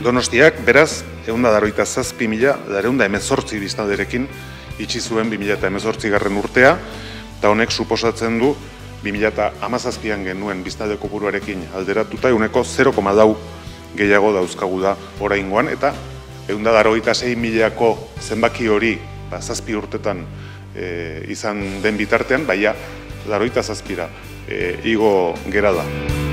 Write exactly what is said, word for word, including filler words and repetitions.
Donostiak, beraz, ehun eta laurogeita zazpi mila, ehun eta hemezortzi biztanlerekin itxi zuen bi mila hemezortzi garren urtea, eta honek suposatzen du bi mila hamazazpian genuen biztanle kopuruarekin alderatuta ehuneko zero koma lau gehiago dauzkagu da oraingoan, eta ehun eta laurogeita sei milako zenbaki hori zazpi urtetan izan den bitartean, baina laurogeita zazpira igo gera da.